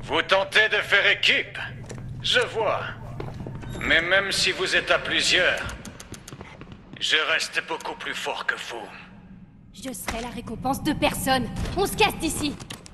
Vous tentez de faire équipe. Je vois. Mais même si vous êtes à plusieurs, je reste beaucoup plus fort que vous. Je serai la récompense de personne. On se casse d'ici.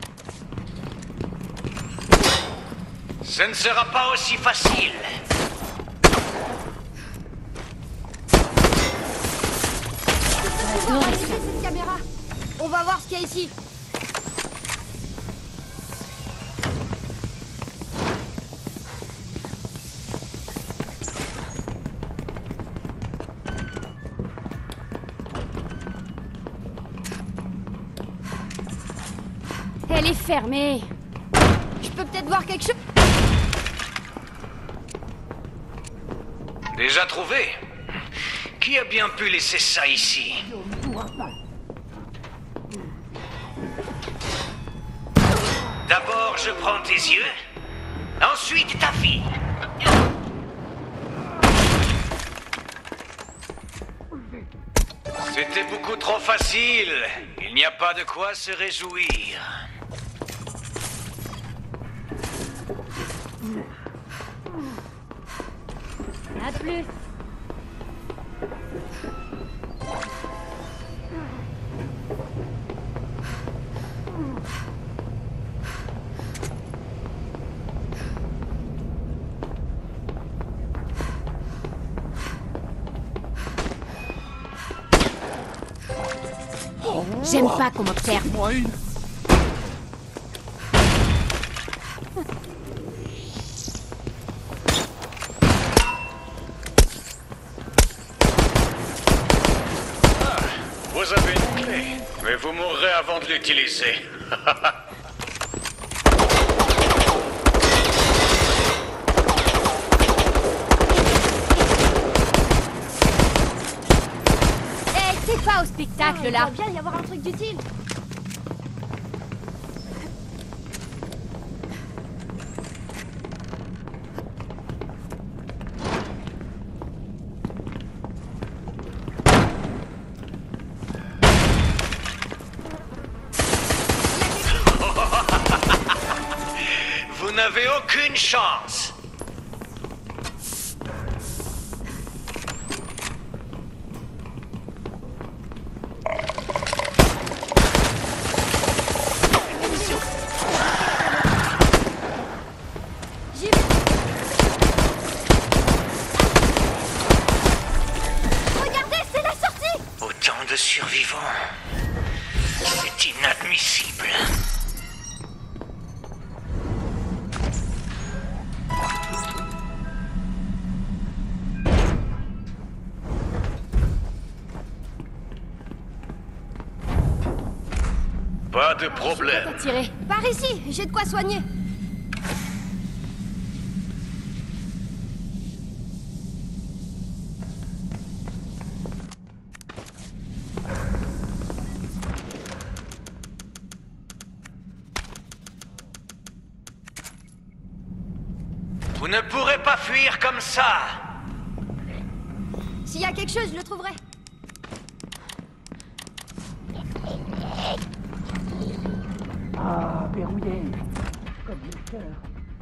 Ce ne sera pas aussi facile. J'adorais ça. Cette caméra. On va voir ce qu'il y a ici. Elle est fermée. Je peux peut-être voir quelque chose. Déjà trouvé? Qui a bien pu laisser ça ici? D'abord, je prends tes yeux. Ensuite, ta fille. C'était beaucoup trop facile. Il n'y a pas de quoi se réjouir. À plus. J'aime pas qu'on m'observe. Moi une. Vous avez une clé, mais vous mourrez avant de l'utiliser. Hé, t'es pas au spectacle Il là. doit bien y avoir un truc d'utile. Vous n'avez aucune chance. J'y vais. Regardez, c'est la sortie. Autant de survivants. C'est inadmissible. Pas de problème. T'as tiré. Par ici, j'ai de quoi soigner. Vous ne pourrez pas fuir comme ça. S'il y a quelque chose, je le trouverai. Ah, verrouillé. Comme le cœur.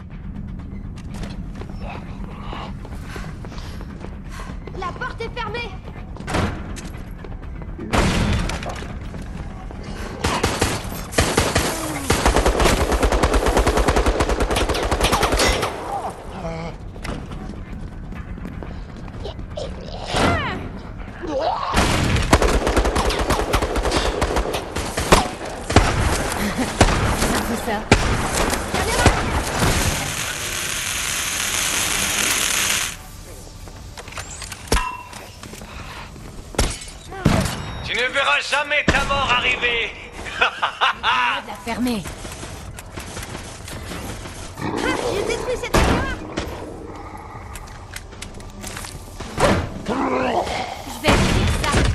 La porte est fermée. Tout ça. Tu ne verras jamais ta mort arriver. La fermer. Ah, j'ai détruit cette caméra. Je vais finir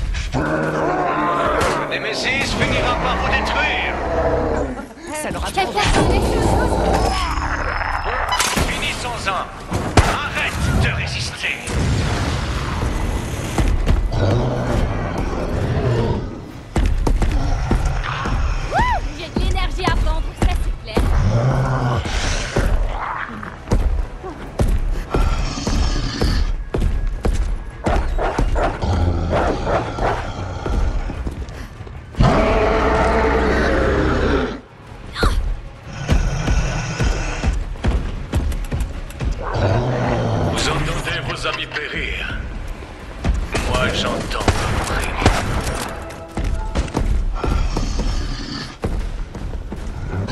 ça. Nemesis finira par vous détruire. Ça leur a Quelqu'un fait des choses. Finissons-en. Arrête de résister. J'ai de l'énergie à vendre, ça c'est clair.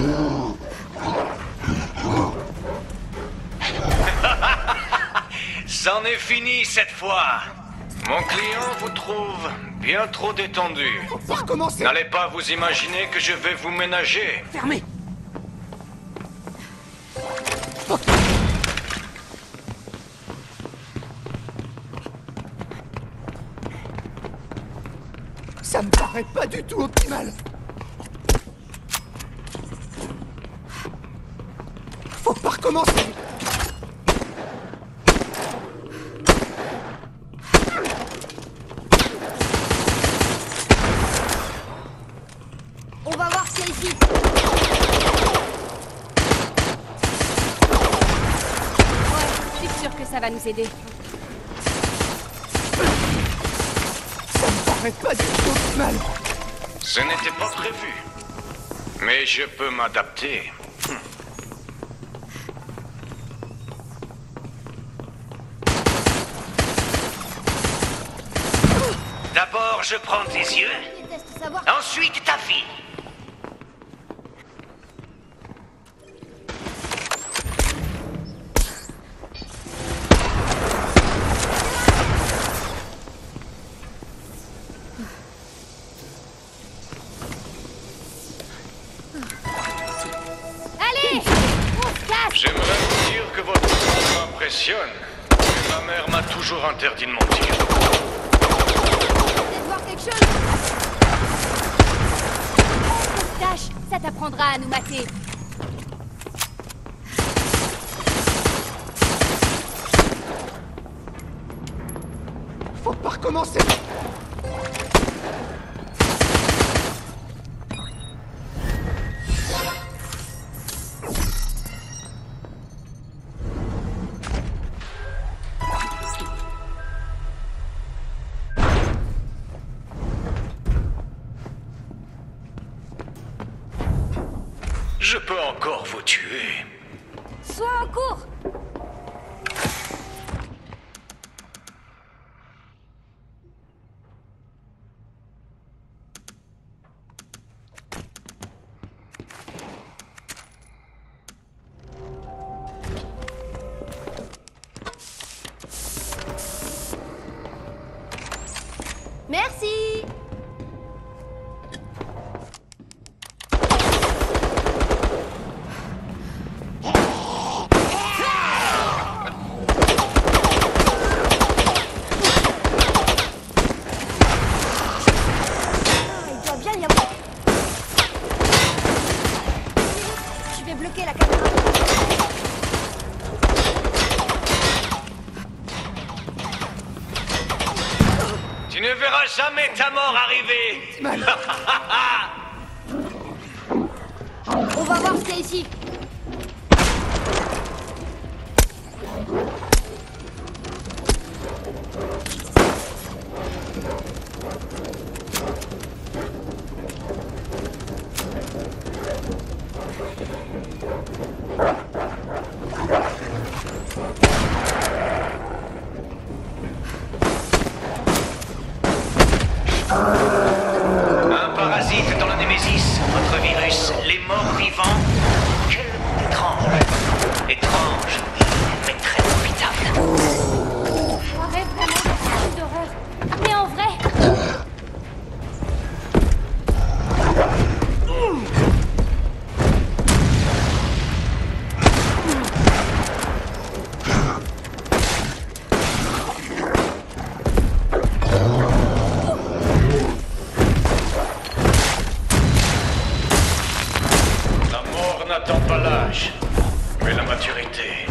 C'en est fini cette fois. Mon client vous trouve bien trop détendu. On va recommencer. N'allez pas vous imaginer que je vais vous ménager. Fermez. Ça me paraît pas du tout optimal. Faut pas recommencer. On va voir ce qu'il y a ici. Ouais, je suis sûre que ça va nous aider. Ça me paraît pas du tout optimal. Ce n'était pas prévu. Mais je peux m'adapter. D'abord, je prends tes yeux, Je déteste savoir. ensuite ta fille. Allez, on se casse. J'aimerais vous dire que votre nom m'impressionne. Mais ma mère m'a toujours interdit de mentir. Peut-être voir quelque chose. Moustache, ça t'apprendra à nous mater. Faut pas recommencer. Je peux encore vous tuer. Sois en cours. Merci. Il doit bien y avoir. Je vais bloquer la caméra. Tu ne verras jamais ta mort arriver. On va voir ce qu'il y a ici. Un parasite dans le Némésis, votre virus, les morts vivants. Quel monde étrange. Étrange, mais très profitable. On rêve vraiment de films d'horreur. Mais en vrai, La mort n'attend pas l'âge, mais la maturité.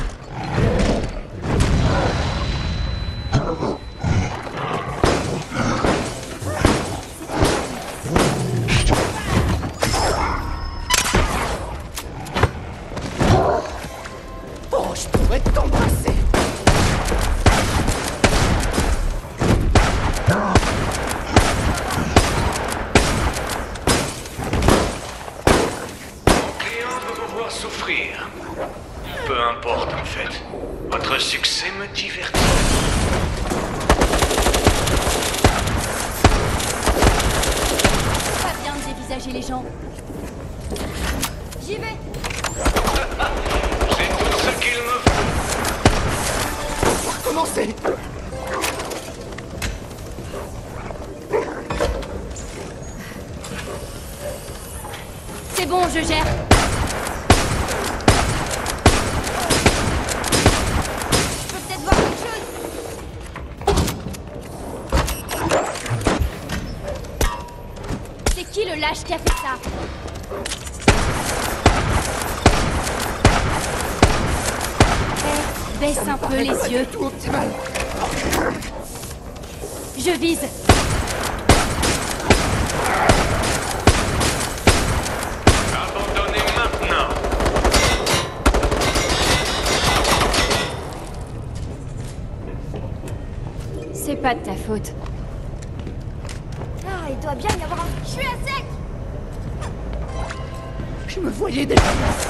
Oh, je pourrais t'embrasser. Mon client veut vous voir souffrir. Peu importe en fait. Votre succès me divertit. c'est pas bien de dévisager les gens. J'y vais. C'est tout ce qu'il me faut. Commencez. C'est bon, je gère. Je peux peut-être voir quelque chose. C'est qui le lâche qui a fait ça? Baisse un peu les Pas yeux. du tout optimal. Je vise. Abandonnez maintenant. C'est pas de ta faute. Ah, il doit bien y avoir un... Je suis à sec. Je me voyais déjà.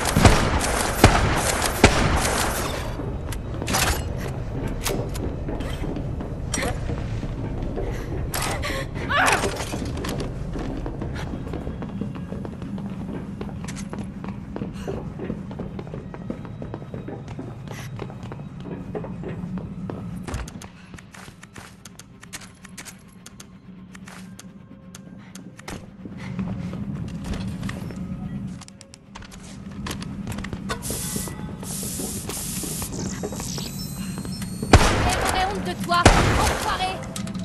J'aurais honte de toi, enfoiré.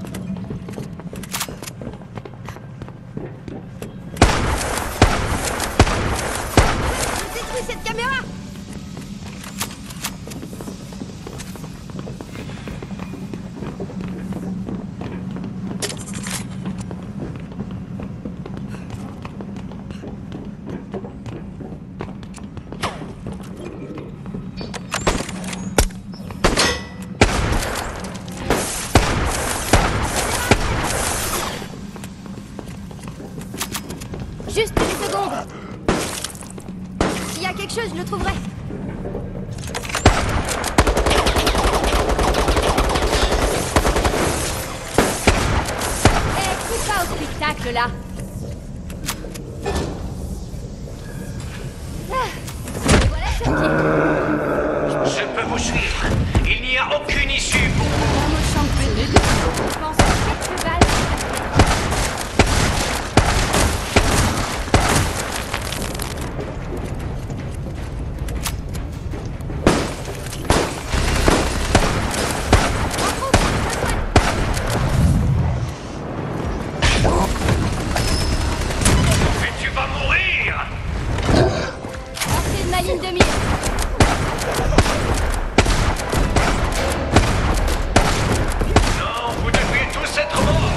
Je détruis cette caméra. Juste une seconde. S'il y a quelque chose, je le trouverai. Écoute pas au spectacle là. Voilà sorti. Je peux vous suivre. Il n'y a aucune issue pour vous. Un mot champion. Je pense que quelques balles. Mais tu vas mourir. Entrée de ma ligne de mire. Non, vous devez tous être morts.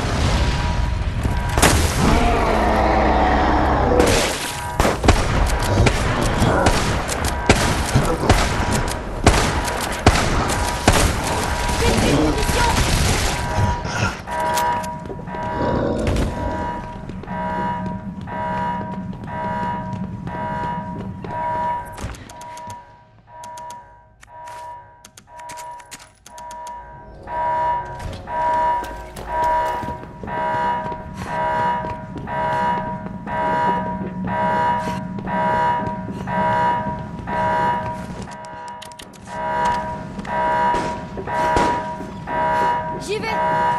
J'y vais.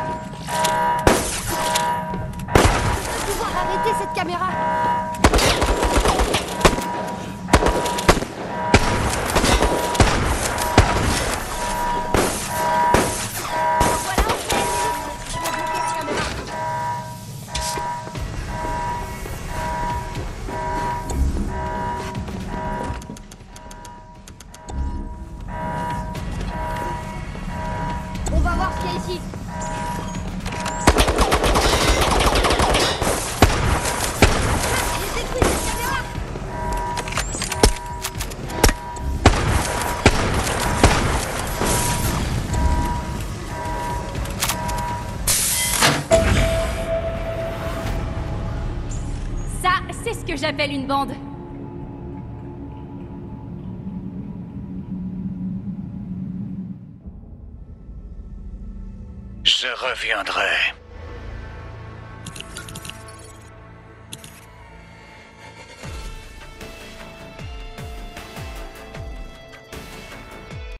Je dois pouvoir arrêter cette caméra. Voilà, on fait. Je vais bloquer la caméra. On va voir ce qu'il y a ici. J'ai détruit cette caméra. Ça, c'est ce que j'appelle une bande. Je reviendrai.